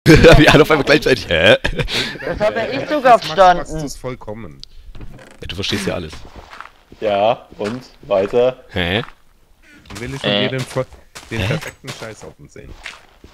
Wie alle auf einmal gleichzeitig. Hä? Das habe ich sogar verstanden. Das ist vollkommen. Ja, du verstehst ja alles. Ja, und weiter. Hä? Dann will ich von dir den perfekten Scheiß auf uns sehen.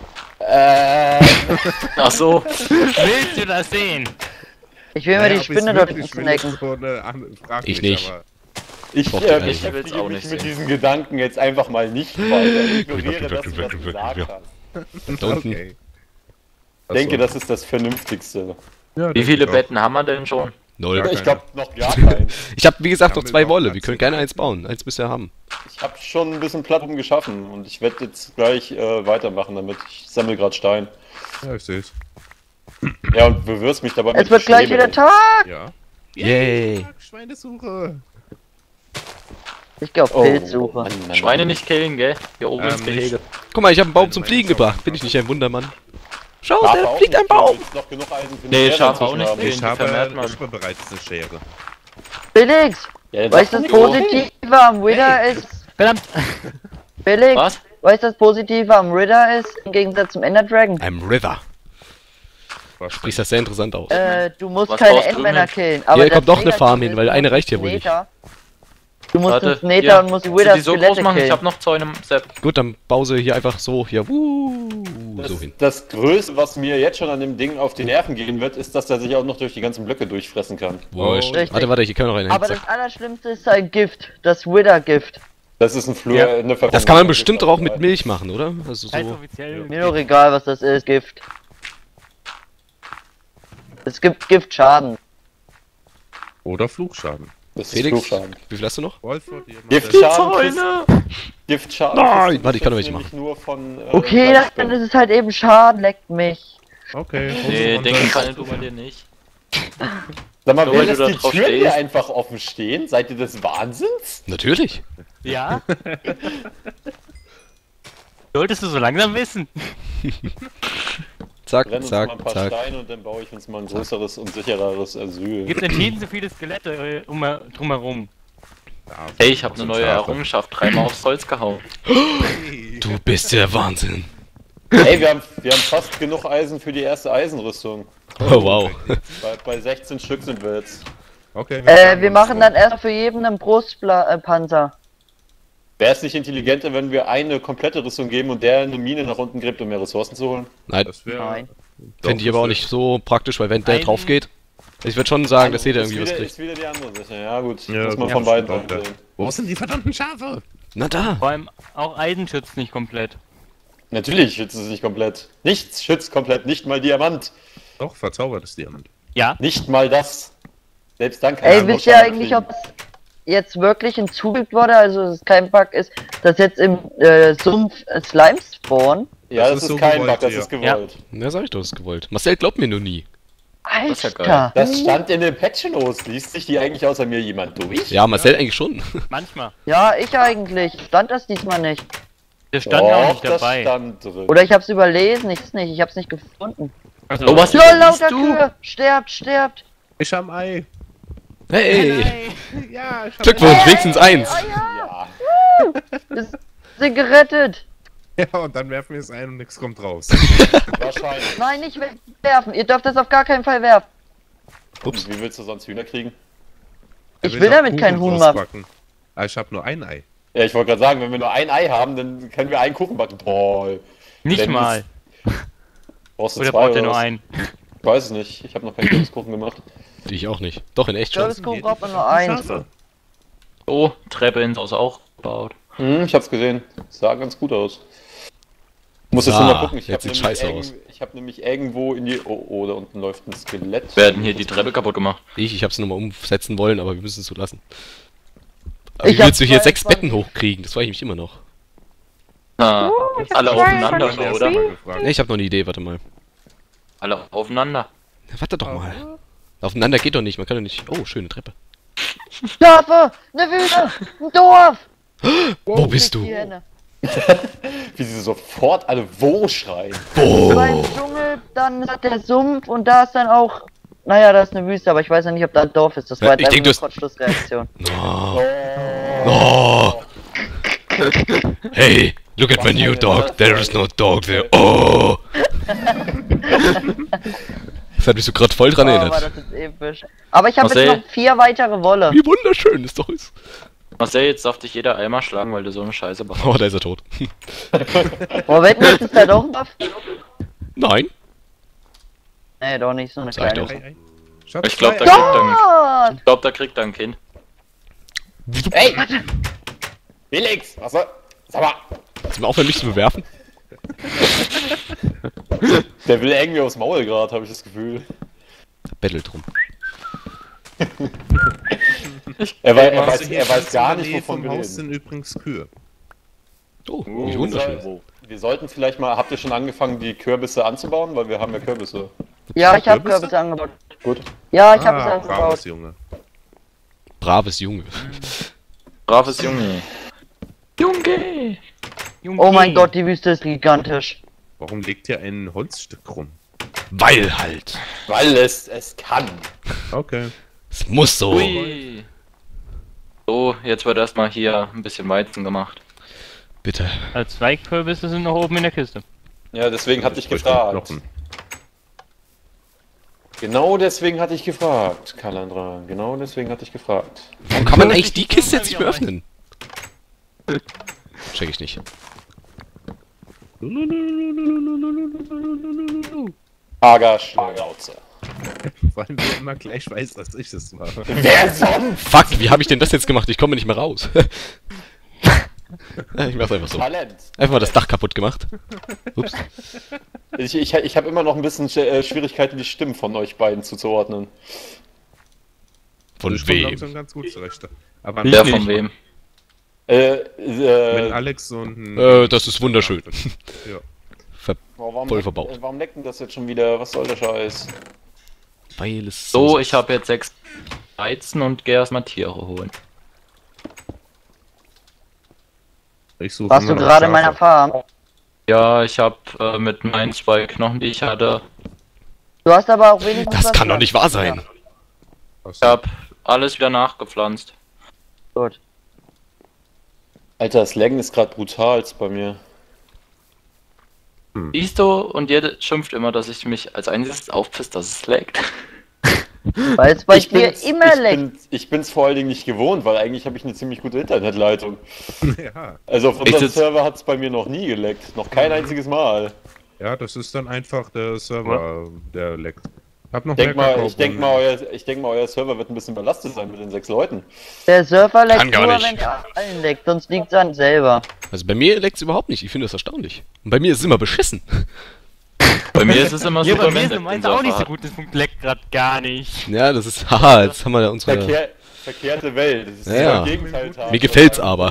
Ach so. Willst du das sehen? Ich will mir die Spinne dort snacken. Ich nicht. Ich Braucht ihr nicht. beschäftige Ich will's auch mich nicht mit sehen. diesen Gedanken jetzt einfach mal nicht weiter. Ich ignoriere das, was du gesagt hast. Da unten. Okay. Ich denke, das ist das Vernünftigste. Ja, Wie viele Betten? Betten haben wir denn schon? Null. Ja, Ich glaube noch gar keinen. Ich habe wie gesagt noch Damit 2 auch Wolle. Platz Wir können hin. gerne eins bauen. Eins müsst ihr haben. Ich habe schon ein bisschen Platten geschaffen und ich werde jetzt gleich weitermachen damit. Ich sammle gerade Stein. Ja, ich seh's. Ja, und bewirfst mich dabei Es wird gleich wieder Schneebällen. Tag! Ja. Yay. Schweinesuche. Ich gehe auf Oh, Pilzsuche. Mann. Schweine nicht killen, gell? Hier oben ins Gehege. Guck mal, ich habe einen Baum zum Fliegen gebracht. Bin ich nicht ein Wundermann? Schau, Schafe da auch fliegt nicht, ein Baum! du willst noch genug Eisen für Nee, eine Schere Schafe auch inzwischen nicht. haben. Nee. Ich Die habe vermehrt man. ich bereits eine Schere. Felix! Ja, dann Weißt du, sag das doch nicht Positive am Wither ist... Verdammt! Felix! Was? Weißt du, das Positive am Wither ist, im Gegensatz zum Ender Dragon? I'm River. Was Spricht das sehr interessant aus. Du musst Was keine brauchst du Endmänner denn? killen. Hier das kommt noch eine Negative Farm hin, ist, weil du eine musst reicht ja ins wohl nicht. Nether. Du musst Warte, ins Nether ja. und musst die Willst du Wither die so groß Skelette machen? Ich killen. hab noch Zäune im Sepp. Gut, dann pause hier einfach so, hier, so hin. Das Größte, was mir jetzt schon an dem Ding auf die Nerven gehen wird, ist, dass der sich auch noch durch die ganzen Blöcke durchfressen kann. Wurscht. Richtig. Warte, hier können wir noch einen Aber Zack. das Allerschlimmste ist sein Gift, das Wither-Gift. Das ist ein Flur, Ja. eine Verwandlung. Das kann man bestimmt doch auch mit Milch machen, oder? Also Heißt so. offiziell. Mir doch egal, was das ist, Gift. Es gibt Giftschaden. Oder Fluchschaden. Das ist Felix, Flugschaden. wie viel hast du noch? Wolf wird hier noch Giftschaden. Zäune! Giftschaden. Nein, kriegst du warte, ich kann doch nämlich nicht nur von. Okay, dann Fleischspinnen. ist es halt eben Schaden, leckt mich. Okay, Nee, runter. denken kann du bei dir nicht. Sag mal, Nur wer weil du lässt da die drauf Türen hier stehst. einfach offen stehen? Seid ihr des Wahnsinns? Natürlich. Ja? Solltest du so langsam wissen. Zack, Brenn uns mal zack, ein paar zack. Steine und dann baue ich uns mal ein größeres und sichereres Asyl. Gibt entschieden so viele Skelette drumherum. Ja, Hey, ich hab eine und neue Schafe. Errungenschaft, 3-mal aufs Holz gehauen. Du bist der Wahnsinn. Ey, wir haben fast genug Eisen für die erste Eisenrüstung. Oh, wow. Bei 16 Stück sind wir jetzt. Okay, Wir machen dann erst für jeden einen Brustpanzer. Wäre es nicht intelligenter, wenn wir eine komplette Rüstung geben und der eine Mine nach unten gräbt, um mehr Ressourcen zu holen? Nein, Das wäre. Nein. finde ich aber auch nicht so praktisch, weil wenn der Ein- drauf geht, ich würde schon sagen, dass jeder Ist irgendwie was wieder- kriegt. Ist wieder die andere Sache. Ja gut, Ja, muss man gut, von beiden stimmt, Seiten ja. sehen. Wo sind die verdammten Schafe? Na da. Vor allem auch Eisen schützt nicht komplett. Natürlich schützt es nicht komplett. Nichts schützt komplett, nicht mal Diamant. Doch, verzaubertes Diamant. Ja? Nicht mal das. Selbst dann kann Ey, man wisst ihr Schaden eigentlich, kriegen. ob es jetzt wirklich hinzugefügt wurde, also dass es kein Bug ist, dass jetzt im Sumpf Slime spawnen? Ja, Das das ist ist so kein gewollt, Bug, das ja. ist gewollt. Na, sag ich doch, das ist gewollt. Marcel glaubt mir nur nie. ist ja geil. Alter! Das stand in den Patch-Notes. Liest sich die eigentlich außer mir jemand durch? Ja, Marcel eigentlich schon. Manchmal. Ja, ich eigentlich. Stand das diesmal nicht. Der stand ja auch Och, nicht das dabei. stand drin. Oder ich hab's überlesen, ich hab's nicht gefunden. Also, Oh, was LOL, liest lauter du? Kühe! Sterbt, sterbt! Ich am Ei. Hey! Ja, ich hab Glückwunsch, wenigstens eins. Ja. Wir sind gerettet! Ja, und dann werfen wir es ein und nichts kommt raus. Wahrscheinlich. Nein, nicht werfen! Ihr dürft das auf gar keinen Fall werfen! Ups. Wie willst du sonst Hühner kriegen? Er Ich will doch damit keinen Kuchen Huhn machen. draus backen. Aber ich habe nur ein Ei. Ja, ich wollte gerade sagen, wenn wir nur ein Ei haben, dann können wir einen Kuchen backen. Toll. nicht Wenn mal. Brauchst du Oder zwei braucht ihr oder nur was? einen? Ich weiß es nicht. Ich habe noch keinen Kürbiskuchen gemacht. Ich auch nicht. Doch, in echt schon. Kürbiskuchen braucht man nur einen. Schafe. Oh, Treppe ins Haus auch gebaut. Ich hab's gesehen. Sah ganz gut aus. Muss jetzt Ah, nur mal gucken. jetzt sieht scheiße aus. Ich habe nämlich irgendwo in die... Oh, da unten läuft ein Skelett. Werden hier die Treppe kaputt gemacht. Ich hab's nochmal umsetzen wollen, aber wir müssen es so lassen. Aber Ich wie willst du hab hier zwei 6 Betten hochkriegen? Das frage ich mich immer noch. Ah, alle aufeinander, Ich hab oder? erst mal gefragt. Ich habe noch eine Idee, warte mal. Alle aufeinander. Na, warte doch mal. Aufeinander geht doch nicht, man kann doch nicht. Oh, schöne Treppe. Schafe! Eine Wüste! Ein Dorf! Wo bist du? Die Henne. Wie sie sofort alle wo schreien. Beim Dschungel, dann ist der Sumpf und da ist dann auch... Naja, da ist eine Wüste, aber ich weiß ja nicht, ob da ein Dorf ist. Das war Ja, jetzt ich einfach denk, eine das- Kurzschlussreaktion. Oh. Oh. Hey, look at my new dog. There is no dog there. Oh. Das hat mich so gerade voll dran Oh, war erinnert. das jetzt episch. Aber ich habe Marcel? jetzt noch 4 weitere Wolle. Wie wunderschön ist doch ist. Marcel, jetzt darf dich jeder einmal schlagen, weil du so eine Scheiße machst. Oh, da ist er tot. Oh, wetten, ist das da doch ein Buff? Nein. Nee, doch nicht, so eine Sag ich kleine. doch. Ei, ei. Schatz, Ich glaube, da ei, ei. kriegt er Gott! ich glaub, da kriegt er ein Kind. Ey! Felix! Was soll. Sag mal! Kannst du mir aufhören, mich zu bewerfen? Der will irgendwie aufs Maul gerade, habe ich das Gefühl. Bettelt drum. Er Also hier weiß ganz gar in der nicht, Nähe wovon vom wir Haus reden. sind übrigens Kühe. Oh, wie Wir, wunderschön. wir sollten vielleicht mal. Habt ihr schon angefangen, die Kürbisse anzubauen? Weil wir haben ja Kürbisse. Ja, ich habe Kürbisse? Kürbisse angebaut. Gut. Ja, ich habe es braves angebaut. Junge. Braves Junge. Braves Junge. Junge! Oh mein Gott, die Wüste ist gigantisch. Warum legt ihr ein Holzstück rum? Weil halt. Weil es kann. Okay. Es muss so. Ui. So, jetzt wird erstmal hier ein bisschen Weizen gemacht. Bitte. Als Zweigkürbisse sind noch oben in der Kiste. Ja, deswegen hatte ich bräuchte einen gefragt. Knochen. Genau deswegen hatte ich gefragt, Kalandra. Genau deswegen hatte ich gefragt. Warum kann man eigentlich die Kiste jetzt nicht mehr öffnen? Check ich nicht. Schlagauze. Vor allem, wer immer gleich weiß, dass ich das war. Wer sonst? Fuck, wie habe ich denn das jetzt gemacht? Ich komme nicht mehr raus. Ich mach's einfach so. Talent. Einfach mal das Dach kaputt gemacht. Ups. Ich habe immer noch ein bisschen Schwierigkeiten, die Stimmen von euch beiden zuzuordnen. Von Ich komme wem? langsam ganz gut zurecht. Aber Wer nicht, von wem? wenn Alex so ein... Das ist wunderschön. Ja. Warum, voll verbaut. Warum leckt denn das jetzt schon wieder? Was soll der Scheiß? Weil es So, ich habe jetzt 6 Weizen und geh erstmal Tiere holen. Ich suche Warst du immer noch gerade in meiner Schafe. Farm? Ja, ich habe mit meinen 2 Knochen, die ich hatte, Du hast aber auch wenigstens Das was kann doch gemacht. nicht wahr sein. ich habe alles wieder nachgepflanzt. Gut. Alter, das Laggen ist gerade brutal bei mir. Siehst du, und jeder schimpft immer, dass ich mich als einziges aufpisst, dass es laggt. Weil es bei dir immer leckt. Ich bin's vor allen Dingen nicht gewohnt, weil eigentlich habe ich eine ziemlich gute Internetleitung. Ja. Also auf Ich unserem sitz- Server hat's bei mir noch nie geleckt. Noch kein einziges Mal. Ja, das ist dann einfach der Server, der leckt. Hab noch Ich mehr denk mal, Kakaobohnen. ich denk mal, euer Server wird ein bisschen belastet sein mit den 6 Leuten. Der Surfer leckt Kann gar nur, nicht. wenn es allen leckt, sonst liegt es an selber. Also bei mir leckt's überhaupt nicht. Ich finde das erstaunlich. Und bei mir ist es immer beschissen. Bei mir ist es immer Ja, super, bei mir wenn ist der meins Surfer auch nicht so hat. gut, das leckt gerade gar nicht. Ja, das ist. Haha, jetzt haben wir da unsere. Verkehrte Welt. Das ist Ja. das Gegenteil. Mir gefällt's aber.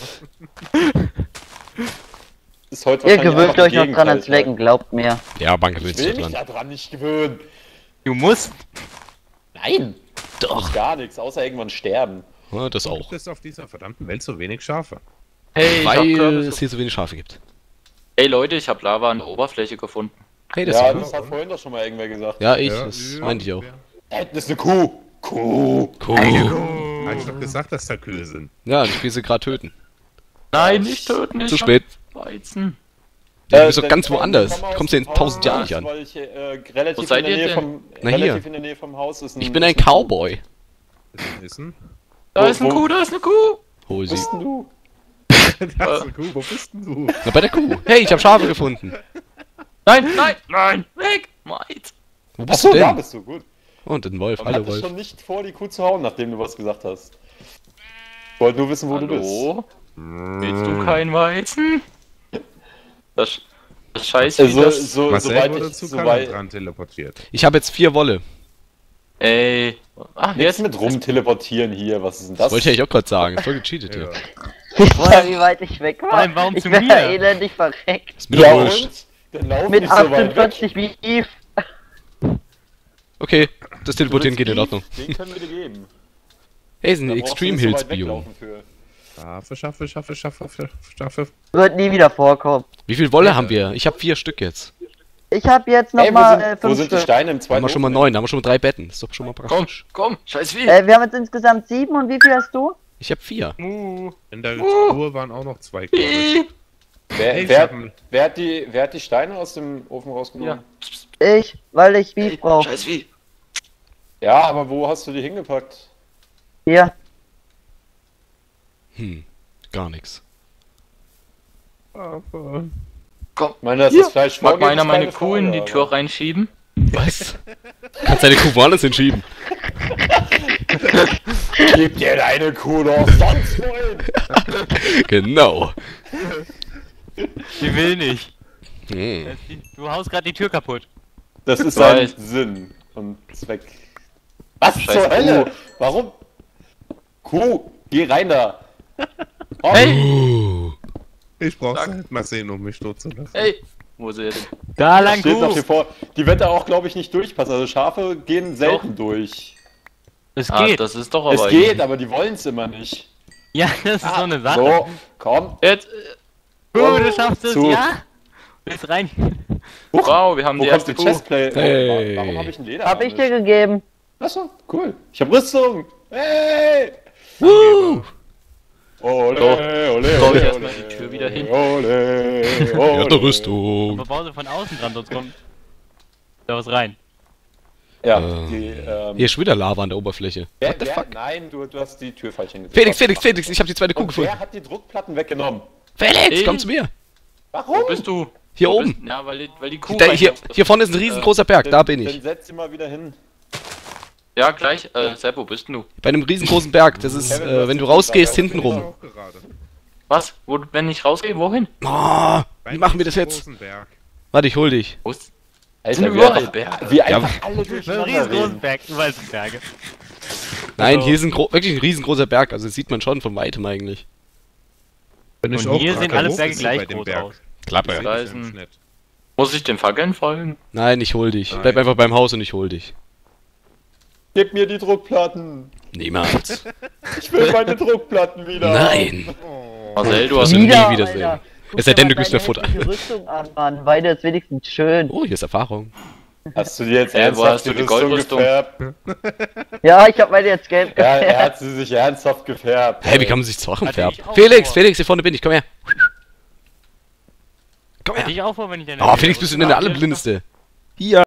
Ist heute Ihr wahrscheinlich gewöhnt einfach euch noch dran ans Gegenteil. Lecken, glaubt mir. Ja, Bank Ich gewöhnt will sich mich dran. daran nicht gewöhnen. Du musst. Nein. Doch. Gar nichts, außer irgendwann sterben. Ja, das Gibt auch. es auf dieser verdammten Welt so wenig Schafe? Hey, ich hab Weil Kürbisse. es hier so wenig Schafe gibt. Hey Leute, ich habe Lava an der Oberfläche gefunden. Hey, das Ja, ist. das hat vorhin doch schon mal irgendwer gesagt. Ja, ich. Ja, Das ja, meinte ich auch. ja. Das ist eine Kuh. Kuh. Cool. Hab ich doch gesagt, dass da Kühe sind. Ja, ich will sie gerade töten. Nein, nicht töten, ich Zu hab spät. Weizen. Ja, du bist doch dann ganz komm woanders. aus Kommst du in dem 1000 Jahren Haus, nicht an. Weil ich, Wo relativ, seid in der ihr Nähe denn? vom, Na, hier. relativ in der Nähe vom Haus ist ein... Ich bin ein ist eine Kuh. Cowboy. Ist ein Da Wo- ist eine wo- Kuh, da ist eine Kuh. Hol Wo sie. bist denn du? Das ist eine Kuh, wo bist denn du? Na, bei der Kuh. Hey, ich habe Schafe gefunden. Nein, nein, nein, weg. Meit. Wo bist Achso, du da denn? bist du, gut. Und ein Wolf. Und Hallo, hatte Wolf. schon nicht vor, die Kuh zu hauen, nachdem du was gesagt hast. Ich wollte nur wissen, wo du bist. Hallo? Willst du kein Weizen? Das Scheiß wie Also, das... Marcel soweit wurde ich... zu Soweit, Kalandran teleportiert. Ich habe jetzt 4 Wolle. Ey. Ach, jetzt jetzt mit rumteleportieren hier, was ist denn das? Das wollte ich eigentlich auch gerade sagen. Ist voll gecheatet Ja. hier. Wie weit ich weg war. Vor allem, warum ich zu wäre mir? elendig verreckt. Ist mir doch Ja wurscht. und? Dann lauf Mit nicht so weit weg. 48 wie Eve. Okay, das Teleportieren geht in Ordnung. Den können wir dir geben. Hey, ist ein Da brauchst du Extreme nicht so Hills weit Biom. weglaufen für. Schaffe. Wird nie wieder vorkommen. Wie viel Wolle haben wir? Ich habe 4 Stück jetzt. Ich habe jetzt Ey, nochmal wo 5 sind die Stück. Steine im Da zweiten haben wir schon mal Ofen? 9, da haben wir schon mal 3 Betten. Ist doch schon mal Komm, praktisch. komm, scheiß wie. Wir haben jetzt insgesamt 7 und wie viel hast du? Ich habe 4. In der Truhe waren auch noch 2, glaube ich. Wer, Hey, wer, Schatten. wer hat die Steine aus dem Ofen rausgenommen? Ja. Weil ich Vieh brauche. Scheiß wie. Ja, aber wo hast du die hingepackt? Hier. Gar nichts. Aber... Komm, Ich meine, das hier. ist Fleisch Mag vorgeht, mal einer ist meine keine Kuh in die Frage, Tür aber- reinschieben? Was? Kannst deine Kuh woanders hinschieben. Gib dir deine Kuh doch sonst wohin! Genau. Die will nicht. Hm. Du haust gerade die Tür kaputt. Das ist Weiß. sein Sinn und Zweck. Was Scheiß zur Hölle? Kuh. Warum? Kuh, geh rein da! Oh, Ich brauch's Sag. halt mal sehen, um mich tot zu lassen. Ey, wo ist er denn? Da lang steht noch Kuh. hier vor. Die wird da auch, glaube ich, nicht durchpassen. Also Schafe gehen selten durch. Es Ah, geht. das ist doch Es aber... geht, aber die wollen es immer nicht. Ja, das ist so eine Sache. So, komm. Jetzt, Du schaffst es, Zu. ja? Willst rein? wow, wir haben Wo die kommt erste die Kuh. Chestplate? Hey. Warum habe ich ein Leder? Hab ich dir gegeben. Achso, cool. Ich habe Rüstung. Hey! Woo! Ole, So, ole, soll ich ole, erstmal die Tür wieder hin? Ole, Er ole. hat eine Rüstung. Aber bau sie von außen dran, sonst kommt da was rein. Ja, Äh. die, Hier ist schon wieder Lava an der Oberfläche. wer, nein, du hast die Tür falsch hingesetzt. Felix, ich habe die zweite Kuh Und gefunden. wer hat die Druckplatten weggenommen? Felix, Ich? komm zu mir. Warum? Wo bist du? Hier Wo oben. Bist, ja, weil die Kuh... Da, hier, rein- hier vorne ist ein riesengroßer Berg, da bin Dann ich. setz sie mal wieder hin. Ja, gleich. Sepp, wo bist denn du? Bei einem riesengroßen Berg. Das ist, Kevin, was wenn du ist rausgehst, da? hinten rum. Auch gerade. Was? Wo, wenn ich rausgehe, wohin? Oh, wie Beim machen wir das jetzt? großen Berg. Warte, ich hol dich. Wo ist... Alter, Sind wie überall einfach, Berge. wie einfach alle So ein durcheinander riesengroßen reden. Berg, du weißt Berge. Nein, Also- hier ist wirklich ein riesengroßer Berg. Also das sieht man schon von weitem eigentlich. Bin ich Und auch hier gerade. sehen alle Wo Berge bist du gleich bei dem groß Berg? aus. Klappe. Da ist ein- Muss ich den Fackeln folgen? Nein, ich hol dich. Nein. Bleib einfach beim Haus und ich hol dich. Gib mir die Druckplatten. Niemals. Ich will meine Druckplatten wieder. Nein. Oh. Marcel, du hast... nie Wieder, wiedersehen. Alter. Guck Es sei dir denn, mal du gibst deine mir Futter. hässliche Rüstung an, Mann. Beide ist wenigstens schön. Oh, hier ist Erfahrung. Hast du dir jetzt Wo ernsthaft hast du die Goldrüstung? gefärbt? Ja, ich hab meine jetzt gelb Ja, er gefärbt. hat sie sich ernsthaft gefärbt. Hä, wie kann man sich Sachen Hatte färben? ich auch Felix, vor. Felix, hier vorne bin ich, komm her. Komm Hätte her. ich auch vor, wenn ich deine Oh, Felix, bist du denn der Allerblindeste? Hier.